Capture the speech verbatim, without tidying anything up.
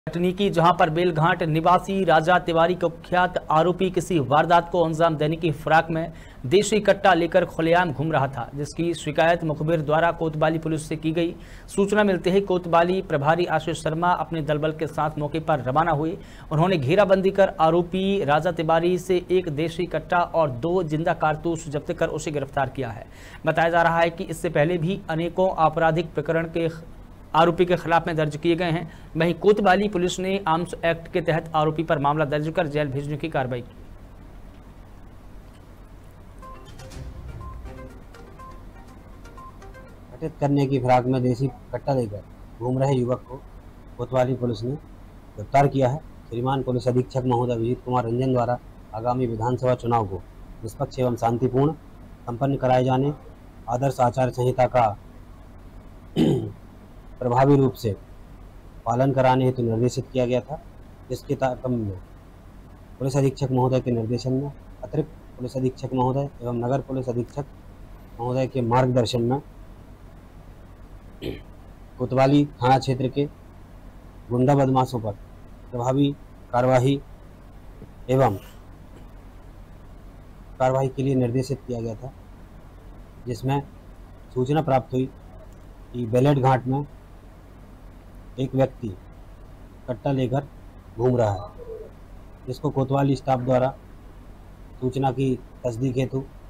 कटनी की जहां पर बेलघाट निवासी राजा तिवारी कुख्यात आरोपी किसी वारदात को अंजाम देने की फिराक में देशी कट्टा लेकर खुलेआम घूम रहा था, जिसकी शिकायत मुखबिर द्वारा कोतवाली पुलिस से की गई। सूचना मिलते ही कोतवाली प्रभारी आशीष शर्मा अपने दलबल के साथ मौके पर रवाना हुए। उन्होंने घेराबंदी कर आरोपी राजा तिवारी से एक देशी कट्टा और दो जिंदा कारतूस जब्त कर उसे गिरफ्तार किया है। बताया जा रहा है कि इससे पहले भी अनेकों आपराधिक प्रकरण के आरोपी के खिलाफ में दर्ज किए गए हैं। वहीं कोतवाली पुलिस ने आर्म्स एक्ट के तहत आरोपी पर मामला दर्ज कर जेल भेजने की कार्रवाई की। घटित करने की फिराक में देसी कट्टा लेकर घूम रहे युवक को कोतवाली पुलिस ने गिरफ्तार किया है। श्रीमान पुलिस अधीक्षक महोदय विजीत कुमार रंजन द्वारा आगामी विधानसभा चुनाव को निष्पक्ष एवं शांतिपूर्ण संपन्न कराए जाने, आदर्श आचार संहिता का प्रभावी रूप से पालन कराने हेतु निर्देशित किया गया था। जिसके तारतम्य में पुलिस अधीक्षक महोदय के निर्देशन में अतिरिक्त पुलिस अधीक्षक महोदय एवं नगर पुलिस अधीक्षक महोदय के मार्गदर्शन में कोतवाली थाना क्षेत्र के गुंडा बदमाशों पर प्रभावी कार्यवाही एवं कार्रवाई के लिए निर्देशित किया गया था। जिसमें सूचना प्राप्त हुई कि बेलेट घाट में एक व्यक्ति कट्टा लेकर घूम रहा है, जिसको कोतवाली स्टाफ द्वारा सूचना की तस्दीक हेतु